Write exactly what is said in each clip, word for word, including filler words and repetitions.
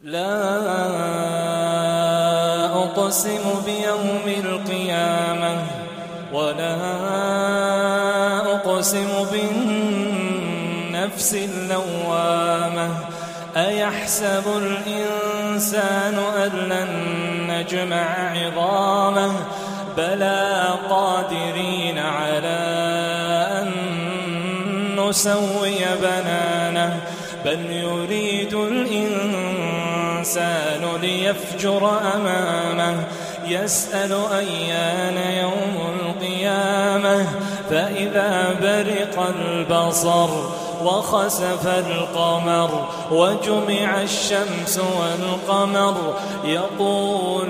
لا أقسم بيوم القيامة ولا أقسم بالنفس اللوامة أيحسب الإنسان أن لن نجمع عظامه بلى قادرين على أن نسوي بنانه بل يريد الإنسان ليفجر أمامه يسأل أيان يوم القيامة فإذا برق البصر وخسف القمر وجمع الشمس والقمر يقول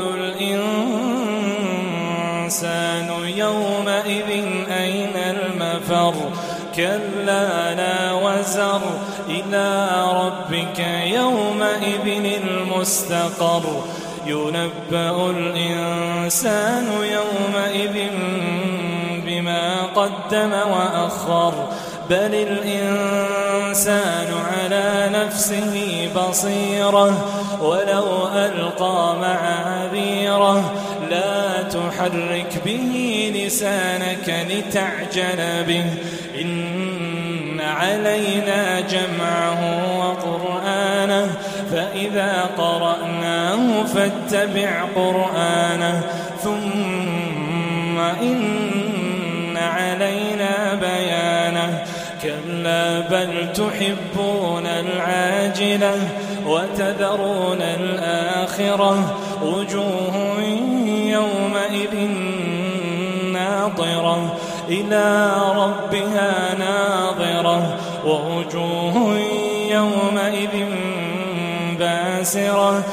الإنسان يومئذ أين المفر كلا لا وزر إلى ربك يومئذ المستقر ينبأ الإنسان يومئذ بما قدم وأخر بل الإنسان على نفسه بصيرة ولو ألقى معاذيره لا تحرك به لسانك لتعجل به إن علينا جمعه وقرآنه فإذا قرأناه فاتبع قرآنه ثم إن علينا بيانه كلا بل تحبون العاجلة وتذرون الآخرة وجوه يومئذ ناظرة إلى ربها ناظرة ووجوه يومئذ باسرة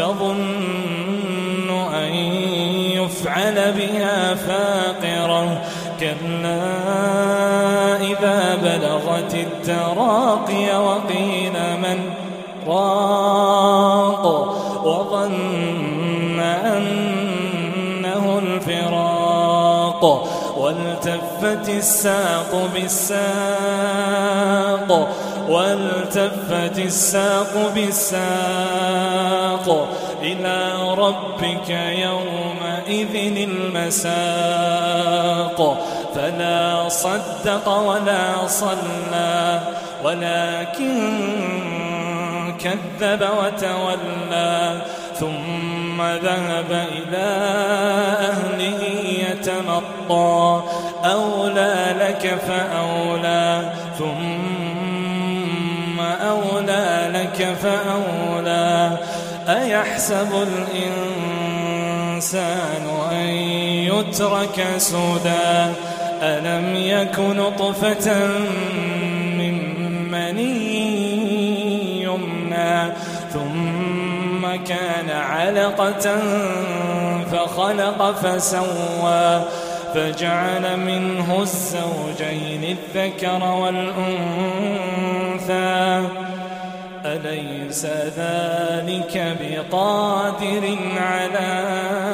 تظن أن يفعل بها فاقرة كلا إذا بلغت التراقي وقيل من راق وظن أنه الفراق والتفت الساق بالساق والتفت الساق بالساق إلى ربك يومئذ المساق فلا صدق ولا صلى ولكن كذب وتولى ثم ذهب إلى أهله يتمطى أولى لك فأولى ثم أولى لك فأولى أيحسب الإنسان أن يترك سدى ألم يك نطفة من مني يمنى ثم كان علقة فخلق فسوى فجعل منه الزوجين الذكر والأنثى أليس ذلك بقادر على